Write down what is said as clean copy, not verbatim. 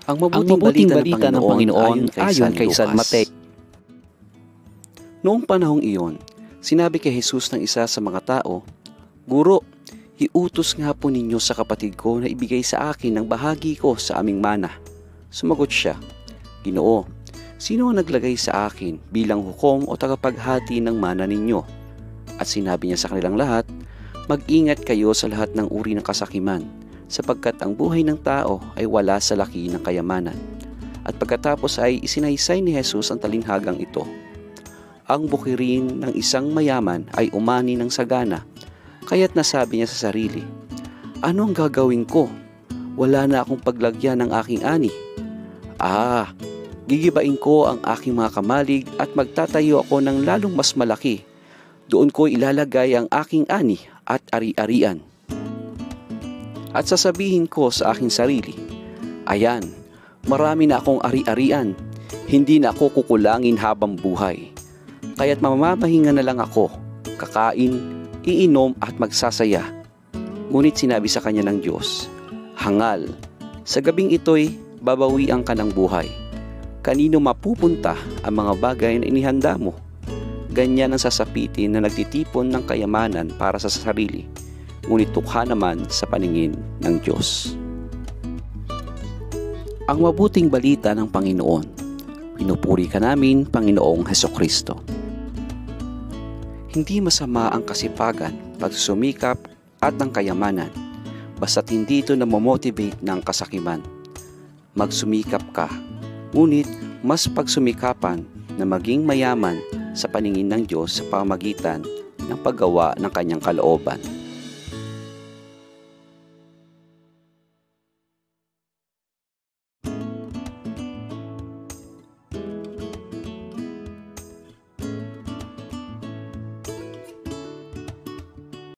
Ang mabuting balita ng Panginoon ayon kay San Mateo. Noong panahong iyon, sinabi kay Jesus ng isa sa mga tao, "Guro, iutos nga po ninyo sa kapatid ko na ibigay sa akin ang bahagi ko sa aming mana." Sumagot siya, "Ginoo, sino ang naglagay sa akin bilang hukom o tagapaghati ng mana ninyo?" At sinabi niya sa kanilang lahat, "Mag-ingat kayo sa lahat ng uri ng kasakiman, sapagkat ang buhay ng tao ay wala sa laki ng kayamanan." At pagkatapos ay isinaysay ni Jesus ang talinghagang ito. Ang bukirin ng isang mayaman ay umani ng sagana, kaya't nasabi niya sa sarili, "Ano ang gagawin ko? Wala na akong paglagyan ng aking ani. Gigibain ko ang aking mga kamalig at magtatayo ako ng lalong mas malaki. Doon ko ilalagay ang aking ani at ari-arian. At sasabihin ko sa aking sarili, ayan, marami na akong ari-arian, hindi na ako kukulangin habang buhay. Kaya't mamamahinga na lang ako, kakain, iinom at magsasaya." Ngunit sinabi sa kanya ng Diyos, "Hangal, sa gabing ito'y babawian ka ng buhay. Kanino mapupunta ang mga bagay na inihanda mo?" Ganyan ang sasapitin na nagtitipon ng kayamanan para sa sarili, ngunit tukha naman sa paningin ng Diyos. Ang mabuting balita ng Panginoon. Pinupuri ka namin, Panginoong Hesukristo. Hindi masama ang kasipagan, pagsusumikap at ang kayamanan, basta't hindi ito namomotivate ng kasakiman. Magsumikap ka, ngunit mas pagsumikapan na maging mayaman sa paningin ng Diyos sa pamamagitan ng paggawa ng kanyang kalooban.